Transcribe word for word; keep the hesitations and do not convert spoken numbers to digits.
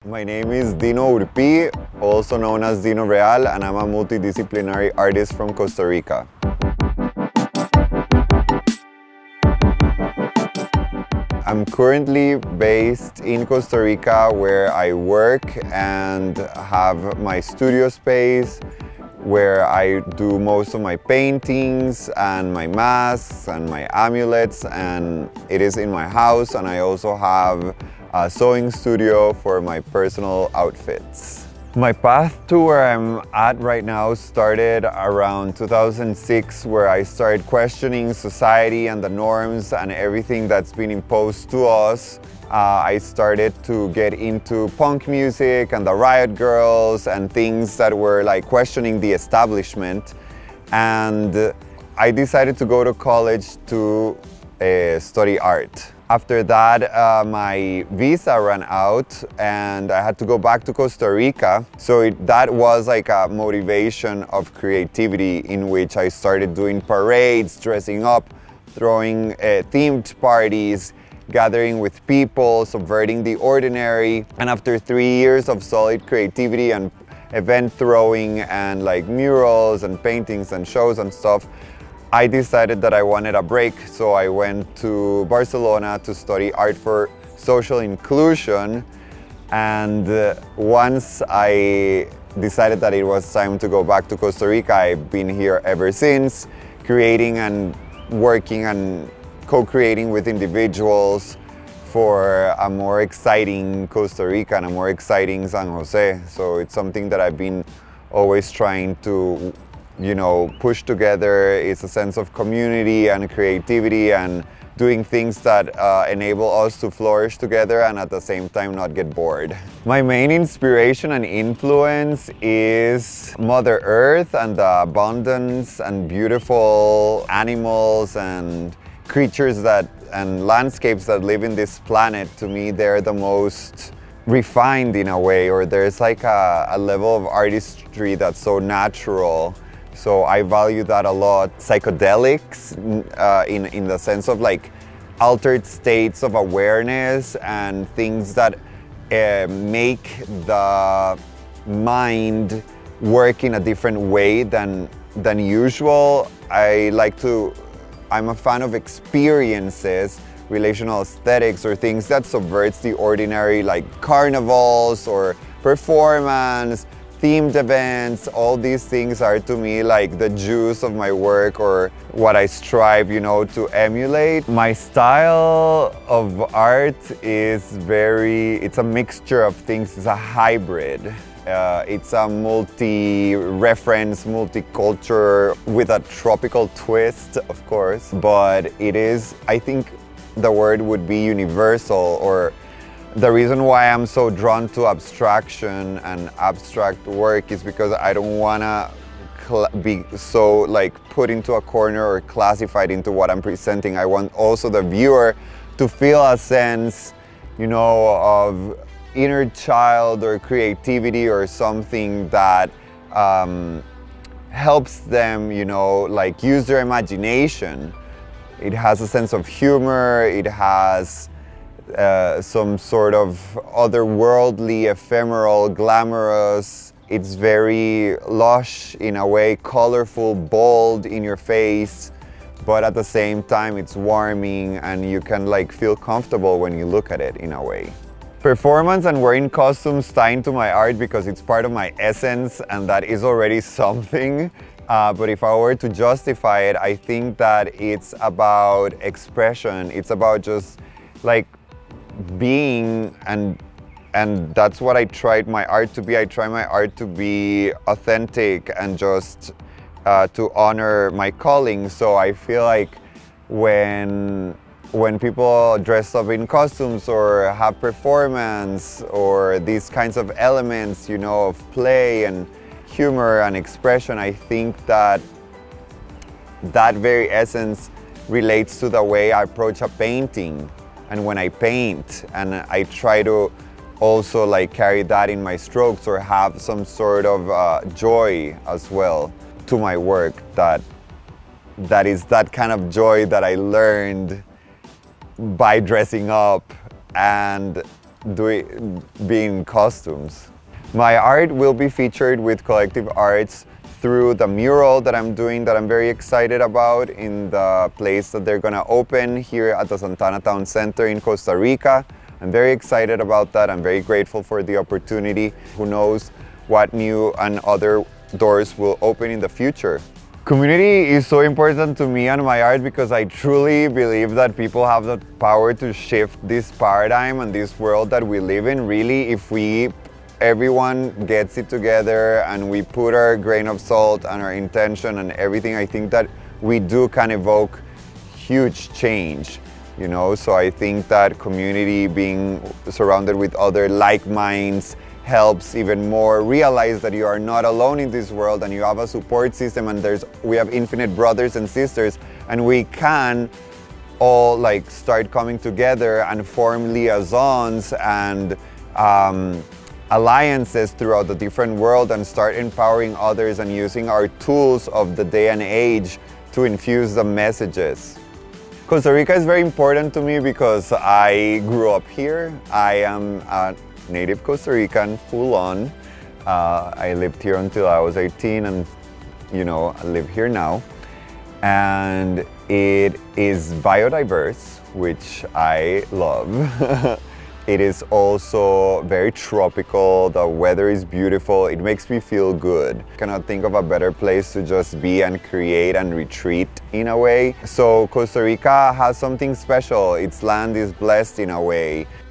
My name is Dino Real, also known as Dino Real, and I'm a multidisciplinary artist from Costa Rica. I'm currently based in Costa Rica, where I work and have my studio space, where I do most of my paintings and my masks and my amulets, and it is in my house, and I also have a sewing studio for my personal outfits. My path to where I'm at right now started around two thousand six, where I started questioning society and the norms and everything that's been imposed to us. Uh, I started to get into punk music and the Riot Girls and things that were like questioning the establishment. And I decided to go to college to uh, study art. After that, uh, my visa ran out and I had to go back to Costa Rica. So it, that was like a motivation of creativity, in which I started doing parades, dressing up, throwing uh, themed parties, gathering with people, subverting the ordinary. And after three years of solid creativity and event throwing and like murals and paintings and shows and stuff, I decided that I wanted a break. So I went to Barcelona to study art for social inclusion. And uh, once I decided that it was time to go back to Costa Rica, I've been here ever since, creating and working and co-creating with individuals for a more exciting Costa Rica and a more exciting San Jose. So it's something that I've been always trying to, you know, push together. It's a sense of community and creativity and doing things that uh, enable us to flourish together and at the same time not get bored. My main inspiration and influence is Mother Earth and the abundance and beautiful animals and creatures that and landscapes that live in this planet. To me, they're the most refined in a way, or there's like a, a level of artistry that's so natural. So I value that a lot. Psychedelics uh, in, in the sense of like altered states of awareness and things that uh, make the mind work in a different way than, than usual. I like to I'm a fan of experiences, relational aesthetics, or things that subverts the ordinary, like carnivals or performance, themed events. All these things are to me like the juice of my work, or what I strive, you know, to emulate. My style of art is very, it's a mixture of things, it's a hybrid. Uh, it's a multi-reference, multi-culture with a tropical twist, of course, but it is, I think the word would be universal, or the reason why I'm so drawn to abstraction and abstract work is because I don't want to be so like put into a corner or classified into what I'm presenting. I want also the viewer to feel a sense, you know, of inner child or creativity or something that um, helps them, you know, like use their imagination. It has a sense of humor, it has uh, some sort of otherworldly, ephemeral, glamorous. It's very lush in a way, colorful, bold in your face, but at the same time it's warming and you can like feel comfortable when you look at it in a way. Performance and wearing costumes tie into my art because it's part of my essence, and that is already something. Uh, but if I were to justify it, I think that it's about expression. It's about just like being, and and that's what I tried my art to be. I try my art to be authentic and just uh, to honor my calling. So I feel like when When people dress up in costumes or have performance or these kinds of elements, you know, of play and humor and expression, I think that that very essence relates to the way I approach a painting. And when I paint, and I try to also like carry that in my strokes or have some sort of uh, joy as well to my work, that that is that kind of joy that I learned by dressing up and doing, being costumes. My art will be featured with collective arts through the mural that I'm doing that I'm very excited about in the place that they're gonna open here at the Santana Town Center in Costa Rica. I'm very excited about that. I'm very grateful for the opportunity. Who knows what new and other doors will open in the future. Community is so important to me and my art because I truly believe that people have the power to shift this paradigm and this world that we live in. Really, if we everyone gets it together and we put our grain of salt and our intention and everything, I think that we do can evoke huge change, you know. So I think that community, being surrounded with other like minds, helps even more realize that you are not alone in this world and you have a support system, and there's we have infinite brothers and sisters, and we can all like start coming together and form liaisons and um, alliances throughout the different world and start empowering others and using our tools of the day and age to infuse the messages. Costa Rica is very important to me because I grew up here. I am a native Costa Rican, full on. Uh, I lived here until I was eighteen, and you know, I live here now. And it is biodiverse, which I love. It is also very tropical, the weather is beautiful, it makes me feel good. I cannot think of a better place to just be and create and retreat in a way. So Costa Rica has something special, its land is blessed in a way.